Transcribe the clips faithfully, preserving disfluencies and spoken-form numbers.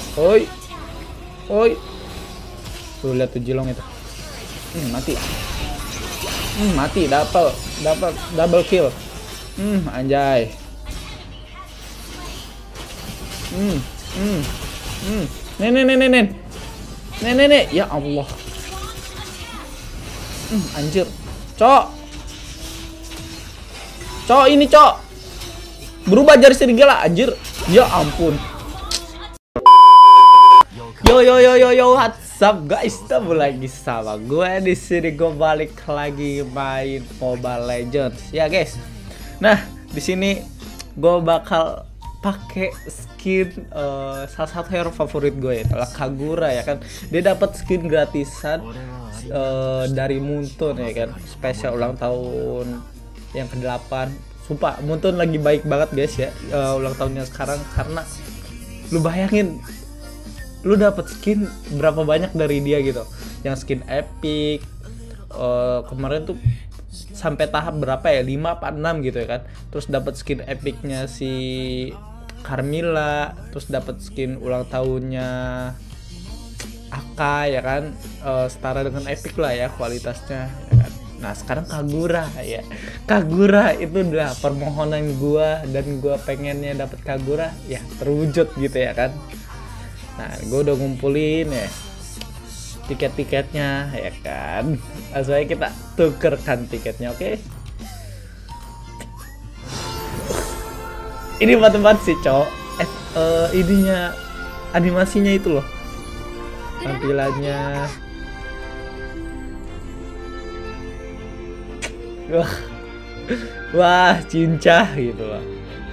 Oi. Oi. Tuh lihat tuh Jilong itu. Hmm, mati. Hmm, mati, dapat, dapat double kill. Hmm, anjay. Hmm, hmm, hmm. Nenek, nenek, nenek. Nenek, nenek. Ya Allah. Hmm, anjir. Cok. Cok ini, Cok. Berubah jadi serigala, anjir. Ya ampun. Yo yo yo yo yo, what's up guys? Ketemu lagi sama gue di sini. Gue balik lagi main Mobile Legends ya guys. Nah di sini gue bakal pakai skin uh, salah satu hero favorit gue ya, adalah Kagura ya kan. Dia dapat skin gratisan uh, dari Muntun ya kan, spesial ulang tahun yang kedelapan. Sumpah Muntun lagi baik banget guys ya, uh, ulang tahunnya sekarang. Karena lu bayangin, lu dapat skin berapa banyak dari dia gitu, yang skin epic uh, kemarin tuh sampai tahap berapa ya, lima apa enam gitu ya kan. Terus dapat skin epicnya si Carmilla, terus dapat skin ulang tahunnya Aka ya kan, uh, setara dengan epic lah ya kualitasnya ya kan. Nah sekarang Kagura ya, Kagura itu udah permohonan gua, dan gua pengennya dapat Kagura ya terwujud gitu ya kan. Nah, gue udah ngumpulin ya tiket-tiketnya ya kan. Langsung aja kita tukerkan tiketnya, oke? Okay? Ini tempat sih, Cok. Eh, uh, ininya animasinya itu loh. Tampilannya. Wah. Wah, cincah gitu loh.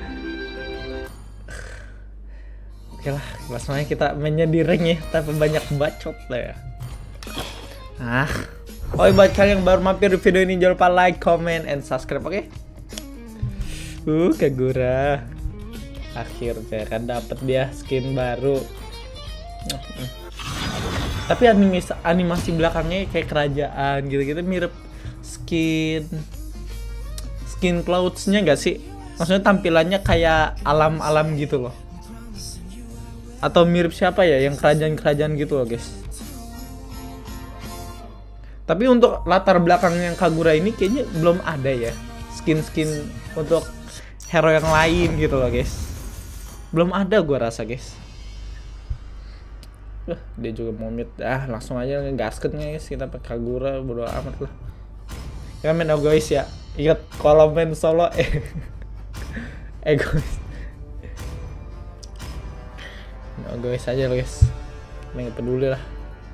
Oke lah, langsung aja kita mainnya di rank ya, tapi banyak bacot lah ya. Ah, oh buat kalian yang baru mampir di video ini jangan lupa like, comment, and subscribe, oke? Okay? Uh, Kagura, akhirnya kan dapat dia skin baru. Tapi animasi animasi belakangnya kayak kerajaan gitu-gitu, mirip skin skin Clouds-nya nggak sih? Maksudnya tampilannya kayak alam-alam gitu loh. Atau mirip siapa ya yang kerajaan-kerajaan gitu loh guys. Tapi untuk latar belakang yang Kagura ini kayaknya belum ada ya skin-skin untuk hero yang lain gitu loh guys. Belum ada gua rasa guys. Uh, dia juga mau mid. Ah langsung aja ngegaskan guys, kita pakai Kagura, bodo amat lah. Ya main egois ya. Ingat kalau main solo eh egois. Nah, guys aja loh guys, nggak peduli lah.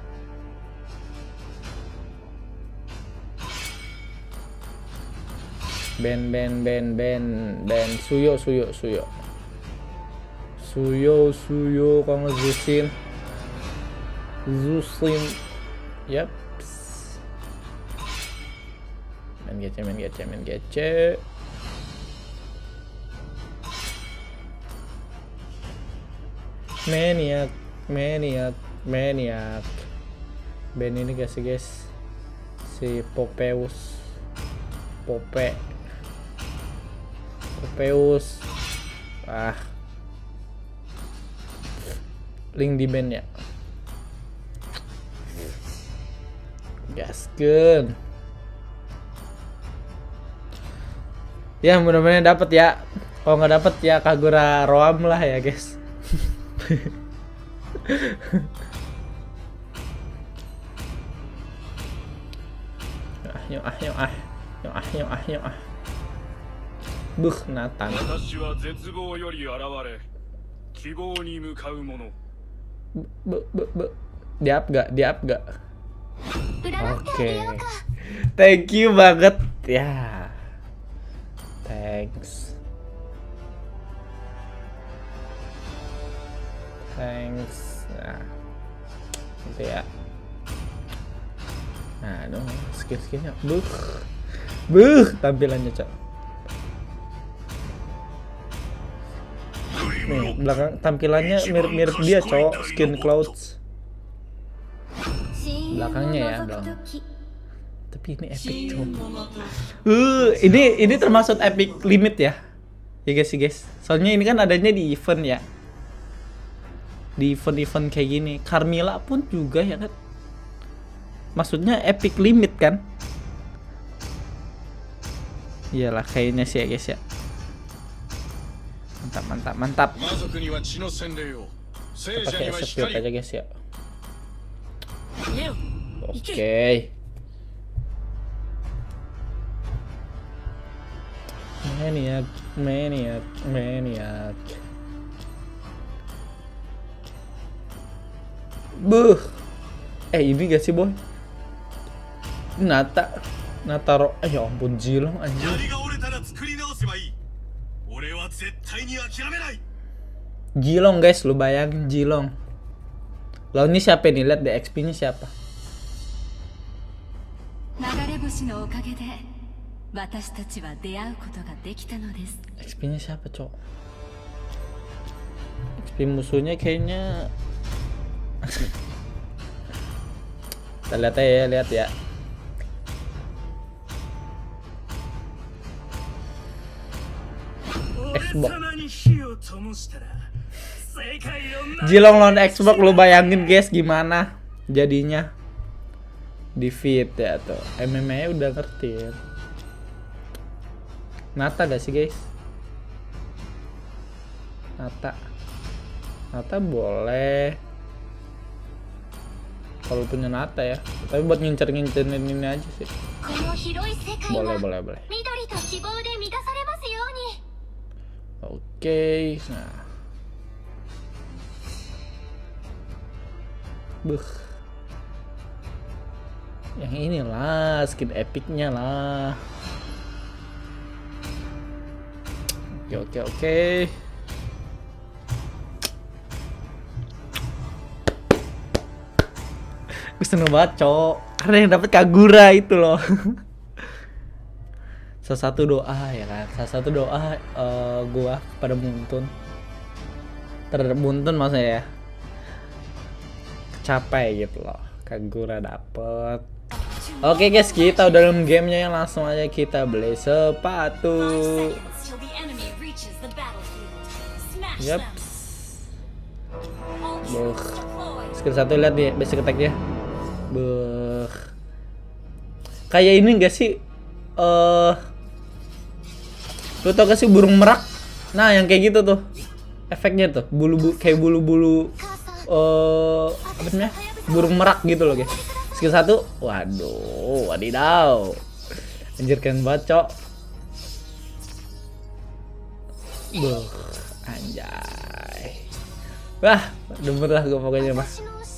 Ben ben ben ben ben suyo suyo suyo suyo suyo kamu Zusin Zusin yap. Main gece main gece main gece. Maniac, maniac, maniac. Ben ini guys guys, si Popeus, Pope, Popeus. Ah, link di band ya. Gaskeun. Ya mudah-mudahan dapat ya. Kalau nggak dapat ya Kagura Roam lah ya guys. ah yuk ah yuk ah yuk ah yuk ah yuk ah buh Nathan. Bu bu bu diap gak diap gak oke okay. Thank you banget ya, thanks. Thanks. Nah, gitu ya. Nah, dong skin-skinnya, buh, buh, tampilannya cok. Nih belakang tampilannya mirip-mirip dia cok, skin Clouds. Belakangnya ya dong. Tapi ini epic cok. Uh, ini ini termasuk epic limit ya, ya guys, guys. Soalnya ini kan adanya di event ya. di event-event kayak gini. Carmilla pun juga ya kan, maksudnya epic limit kan. Iyalah kayaknya sih ya guys ya. Mantap mantap mantap. Kita pakai execute aja guys ya. Oke okay. Maniac, maniac, maniac. Buh. Eh ini gak sih boy? Nata, Nataro. Eh ya ampun Jilong anjir. Jilong guys, lu bayangin Jilong. Lalu ini siapa nih? Lihat deh X P-nya siapa? X P-nya siapa, cok? X P musuhnya kayaknya kita lihat ya, lihat ya. Xbox. Jilong lawan Xbox, lu bayangin guys gimana jadinya. Defeat ya tuh. M M A udah ngerti ya. Nata gak sih guys? Nata. Nata boleh. Kalau punya Nata ya. Tapi buat ngincer-ngincerin ini aja sih. Boleh, boleh, boleh. Oke, okay. Nah. Buh. Yang inilah skin epicnya lah. Oke oke oke. Gue seneng banget cok, karena yang dapet Kagura itu loh. Salah satu doa ya kan, salah satu doa uh, gua pada Muntun, terhadap Muntun maksudnya ya, capai gitu loh, Kagura dapet. Oke guys, kita udah dalam gamenya, yang langsung aja kita beli sepatu. Yap. Buh. Skill satu lihat nih basic attack-nya. Buh. Kayak ini enggak sih? Eh uh, lu tau gak sih burung merak? Nah, yang kayak gitu tuh. Efeknya tuh, bulu-bulu kayak bulu-bulu eh uh, apa namanya? Burung merak gitu loh, guys. Skill satu. Waduh, wadidaw. Anjir keren banget, cok. Buh, anjay. Wah, demen lah gue pokoknya mah.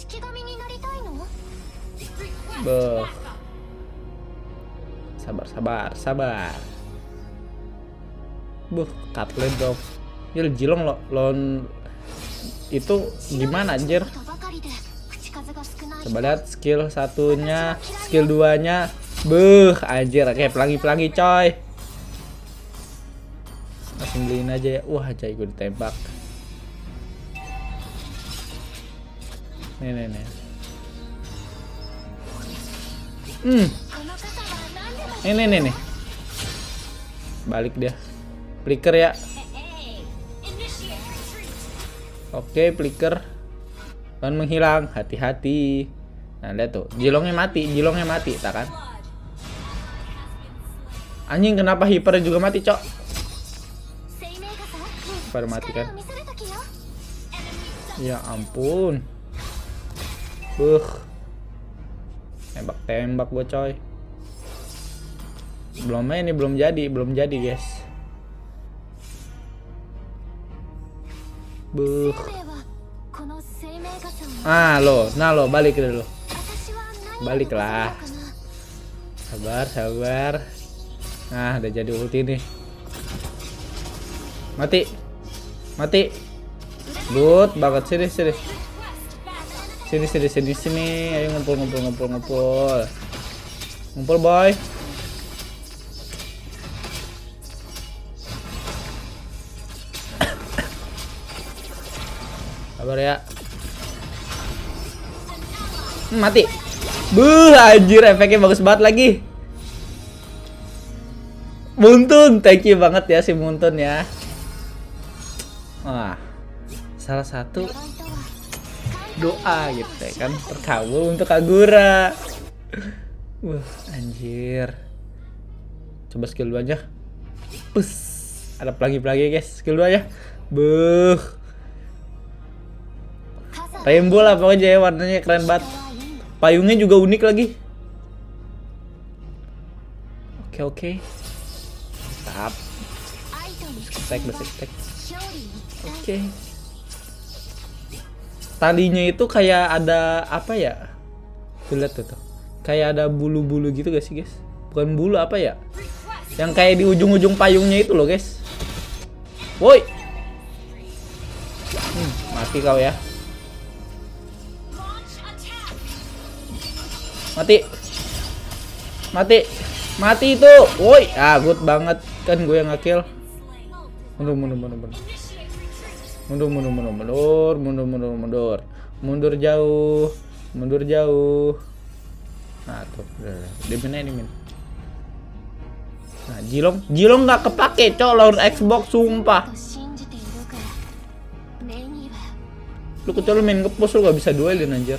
Buh. Sabar, sabar, sabar. Buh, Cutlet dong. Ya Jilong lo, lon itu gimana anjir? Coba lihat skill satunya, skill duanya. Buh, anjir, kayak pelangi-pelangi coy. Langsung beliin aja ya. Wah, jay gue ditembak. Nih, nih, nih. Hmm. Ini, nih, nih. Balik dia. Flicker ya. Oke, flicker. Dan menghilang, hati-hati. Nah, lihat tuh, Jilongnya mati, Jilongnya mati, tak kan? Anjing, kenapa hipernya juga mati, cok? Hiper mati kan? Ya ampun. Buh. Tembak-tembak gue, coy. Belum ini belum jadi, belum jadi, guys. Buh. Ah, lo, nah lo balik dulu. Baliklah. Sabar, sabar. Nah, udah jadi ulti nih. Mati. Mati. Good banget, sini sini. Sini sini sini sini. Ayo ngumpul ngumpul ngumpul ngumpul. Ngumpul, boy. Sabar ya. Hmm, mati. Buh, anjir efeknya bagus banget lagi. Muntun, thank you banget ya si Muntun ya. Wah, salah satu doa gitu ya kan, terkabul untuk Kagura. Wah anjir, coba skill dua aja. Pus, ada pelagi-pelagi guys, skill dua aja. Buh, rainbow lah pokoknya ya, warnanya keren banget. Payungnya juga unik lagi. Oke oke, tap, stack basic stack. Oke, talinya itu kayak ada apa ya? Tuh lihat tuh, tuh. Kayak ada bulu-bulu gitu gak sih guys? Bukan bulu, apa ya? Yang kayak di ujung-ujung payungnya itu loh guys. Woi, hmm, mati kau ya. Mati, mati, mati itu. Woi, ah good banget kan gue yang nge-kill. Mundur, mundur, mundur, mundur. Mundur, mundur, mundur, mundur, mundur, mundur, mundur, mundur jauh, mundur jauh. Nah tuh, di mana ini min? Nah Jilong, Jilong nggak kepake cok lawan Xbox sumpah. Lu kecuali main ngepush lu gak bisa duelin anjir.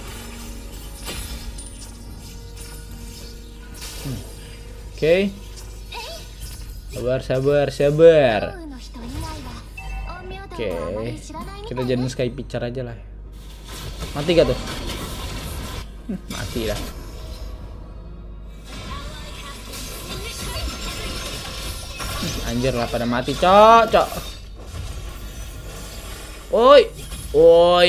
Hmm. Oke, okay. Sabar, sabar, sabar. Oke, okay. Kita jadiin sky pitcher aja lah. Mati gak tuh? Hmm, mati dah. Anjir lah pada mati cok, cok. Oi, oi,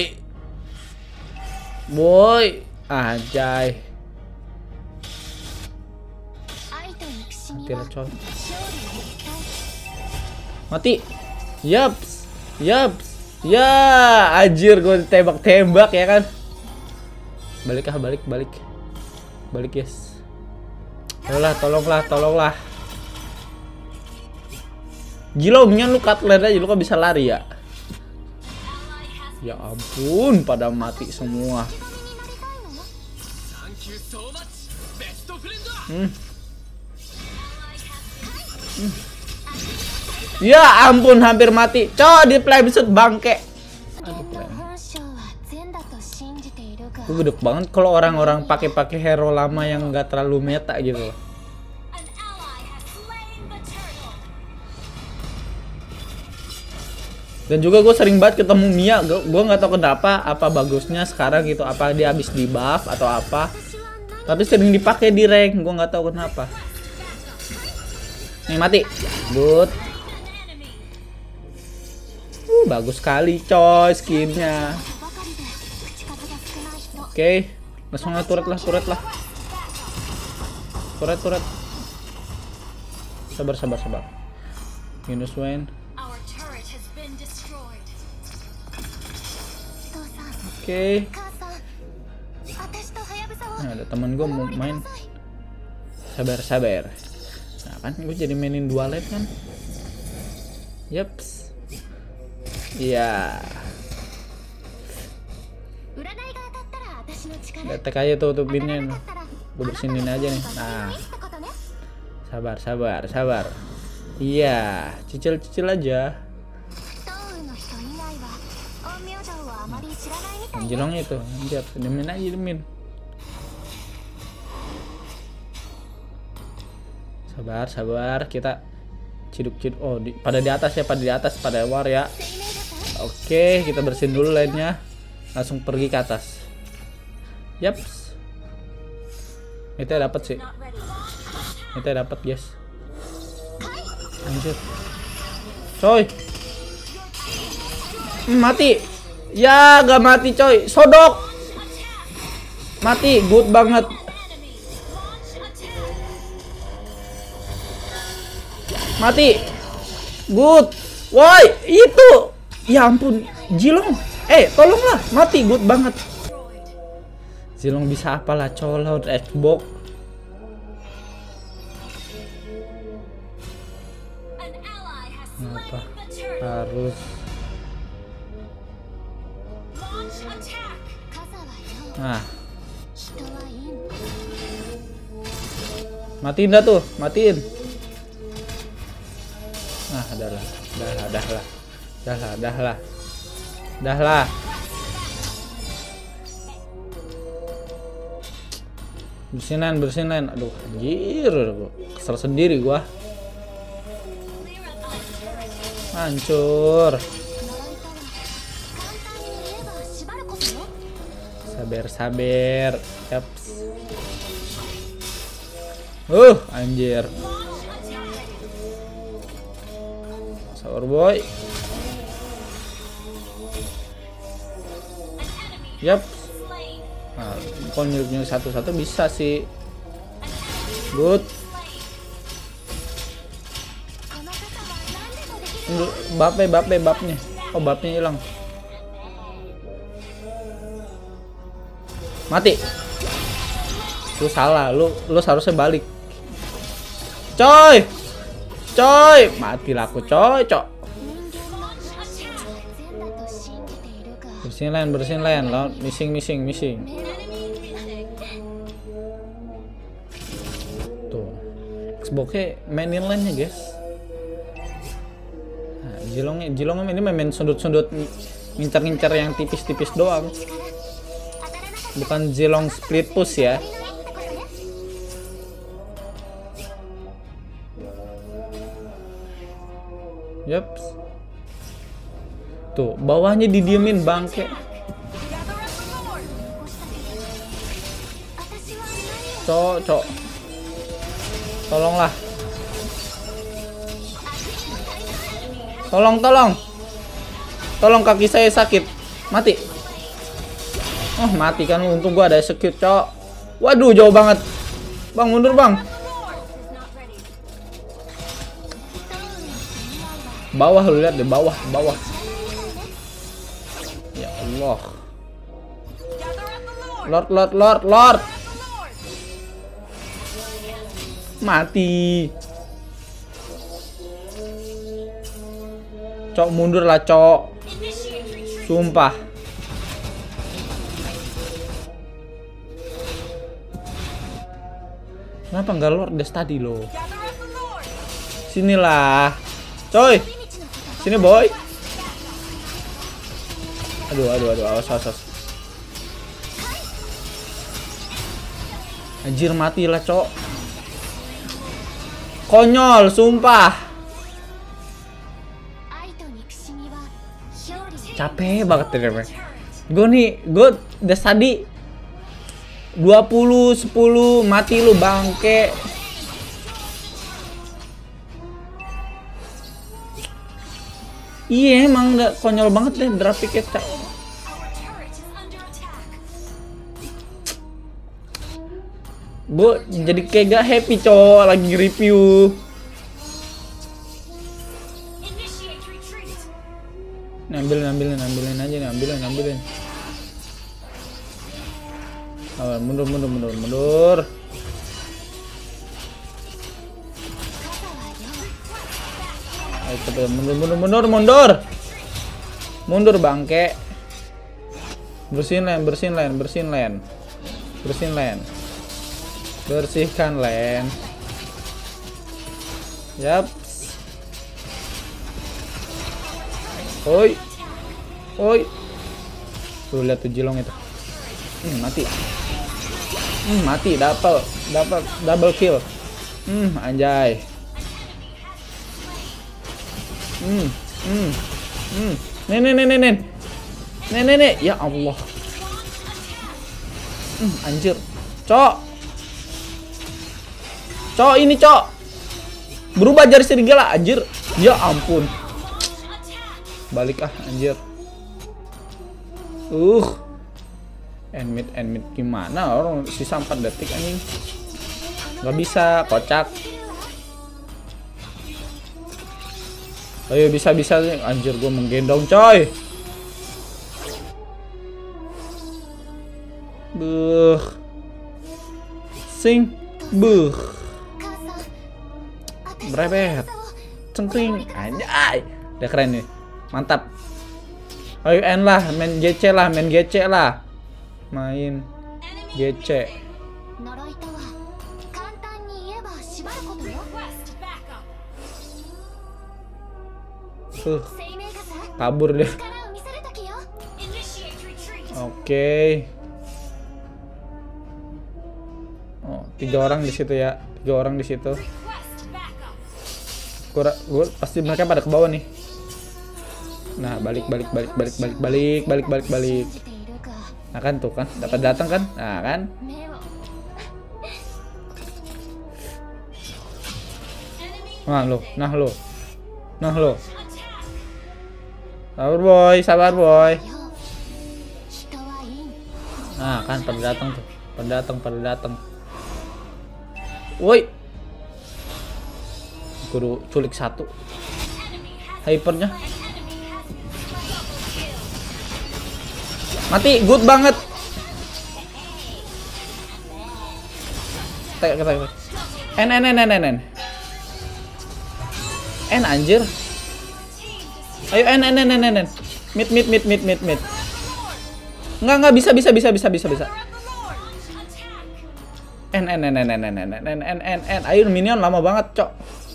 boy, anjay. Mati lah cok. Mati. Yaps, yaps, ya, anjir gue tembak-tembak ya kan. Balik ah, balik, balik, balik guys. Tolonglah, tolonglah, tolonglah. Jilongnya lu cutler aja, lu kok bisa lari ya? Ya ampun, pada mati semua. Hmm. Hmm. Ya ampun, hampir mati. Coba di play episode bangke. Gue gedek banget kalau orang-orang pakai-pakai hero lama yang nggak terlalu meta gitu. Dan juga gue sering banget ketemu Mia, gue nggak tahu kenapa, apa bagusnya sekarang gitu, apa dia habis di buff atau apa. Tapi sering dipakai di rank, gue nggak tahu kenapa. Nih mati, good. Uh, bagus sekali coy skinnya. Oke, okay. Langsung aja turret lah, turret lah, turret, turret. Sabar, sabar, sabar. Minus Wayne. Oke, okay. Nah, ada teman gue mau main. Sabar, sabar. Nah kan gue jadi mainin dua lane kan. Yaps. Iya. Detek aja tuh tuh pinnya. Gue bersinin aja nih. Nah, sabar, sabar, sabar. Iya, cicil-cicil aja. Jilongnya itu, anjir, demin aja demin. Sabar, sabar, kita ciduk-ciduk. Oh, di, pada di atas ya, pada di atas, pada war ya. Oke, kita bersihin dulu lainnya. Langsung pergi ke atas. Yaps. Itu dapat sih. Itu dapat, guys. Anjir. Coy. Hmm, mati. Ya, gak mati coy. Sodok. Mati, good banget. Mati. Good. Woi, itu. Ya ampun, Jilong. Eh, tolonglah. Mati, good banget. Jilong bisa apalah colot Xbox. Kenapa harus? Nah, matiin dah tuh, matiin. Nah, dah lah, dah lah, dah lah, dah lah, dah lah, dah lah. Bersihin lain, bersihin lain. Aduh, anjir, kesel sendiri gua. Hancur. Sabar, sabar. Yaps. Uh, anjir. Sabar, boy. Yap. Nah, kalau nyuruh satu-satu bisa sih. Good. Bapnya, bapnya, bapnya. Oh, bapnya hilang. Mati. Lu salah, lu lu seharusnya balik. Coy. Coy, mati lah aku, coy, cok. Bersihin lain, bersihin lain, lo missing, missing, missing. Tuh, Xbox-nya mainin lainnya, guys. Nah, Jilongnya, Jilongnya ini main sundut-sundut, ngincar-ngincar yang tipis-tipis doang. Bukan Zilong split push ya. Yap. Tuh, bawahnya didiemin bangke. Cok, cok. Tolonglah. Tolong, tolong. Tolong, kaki saya sakit. Mati. Oh, mati kan. Untung gua ada execute, cok. Waduh, jauh banget. Bang, mundur, Bang. Bawah, lu lihat deh, bawah, bawah. Ya Allah. Lord, Lord, Lord, Lord. Mati. Cok, mundur lah, cok. Sumpah. Kenapa nggak Lord des tadi lo? Sinilah. Coy. Sini, boy. Aduh, aduh, aduh, awas, awas, awas. Anjir, matilah, cok. Konyol, sumpah. Capek banget ternyata. Gue nih, gue udah tadi dua puluh sepuluh mati lu bangke. Iya, emang udah konyol banget deh grafiknya, cak. Gue jadi kayak gak happy, cowok, lagi review. Ambilin, ambilin, ambilin aja nih, ambilin, ambilin. Oh, mundur, mundur, mundur, mundur. Ayo cepet, mundur, mundur, mundur, mundur. Mundur bangke. Bersihin len, bersihin len, bersihin len. Bersihin len. Bersihkan len. Yap. Oi. Oi. Tuh lihat tuh Jilong itu. Hmm, mati. Hmm, mati, dapat, dapat double kill. Hmm, anjay. Hmm, hmm, hmm. Nen, nen, nen, nen. Nen, nen, nen. Ya Allah. Hmm, anjir. Cok. Cok, ini, Cok. Berubah jari serigala, anjir. Ya ampun. Balik ah, anjir. Uh. End mid, end mid gimana? Orang sisa empat detik anjing. Gak bisa, kocak. Ayo, bisa-bisa nih. Anjir, gue menggendong, coy. Buh. Sing. Buh. Berebet. Cengkring. Anjay. Udah keren nih. Mantap. Ayo end lah. Main G C lah. Main G C lah. Main G C. Uh, kabur deh. Oke. Tiga orang di situ ya, tiga orang di situ. Gua, gua pasti mereka pada ke bawah nih. Nah, balik balik balik balik balik balik balik balik balik. Nah kan tuh kan, dapat datang kan? Nah kan? Nah lo, nah lo, nah lo. Sabar boy, sabar boy. Nah kan pada datang tuh, pada datang, pada datang. Woi, guru culik satu. Hypernya mati, good banget. Tek tek tek. N n n n n. N anjir. Ayo N N N N N. Mid mid mid mid mid mid. Enggak enggak bisa bisa bisa bisa bisa bisa. N N N N N N N N N N N. Ayo minion lama banget, cok.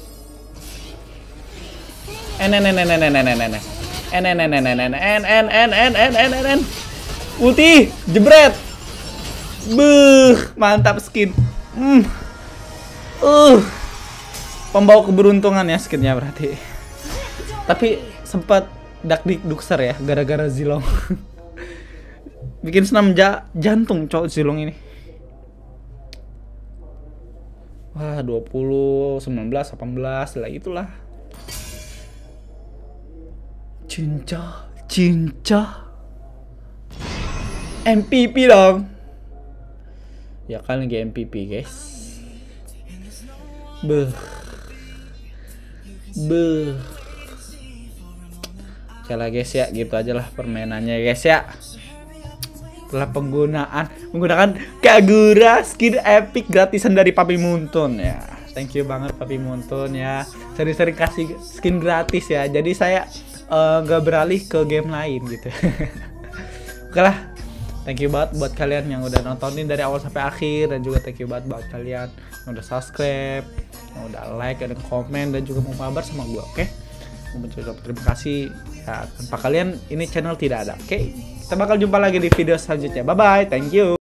N N N N N N N N. N N N N N N N N N N N N N. Ulti, jebret. Beuh, mantap skin. Hmm. Uh. Pembawa keberuntungan ya skinnya berarti. Tapi sempat dak dukser ya gara-gara Zilong. Bikin senam ja jantung cowok Zilong ini. Wah, dua puluh, sembilan belas, delapan belas lah itulah. Cinca, cinca. M V P dong. Ya kan lagi M V P, guys. Beuh. Beuh. Oke lah guys ya, gitu aja lah permainannya guys ya. Setelah penggunaan menggunakan Kagura skin epic gratisan dari Papi Muntun ya. Thank you banget Papi Muntun ya. Sering-sering kasih skin gratis ya. Jadi saya uh, gak beralih ke game lain gitu. Oke lah. Thank you banget buat kalian yang udah nontonin dari awal sampai akhir, dan juga thank you banget buat kalian yang udah subscribe, yang udah like, dan komen, dan juga mau mabar sama gue, oke? Okay? Mau mencoba terima kasih ya, tanpa kalian ini channel tidak ada, oke? Okay? Kita bakal jumpa lagi di video selanjutnya. Bye bye, thank you.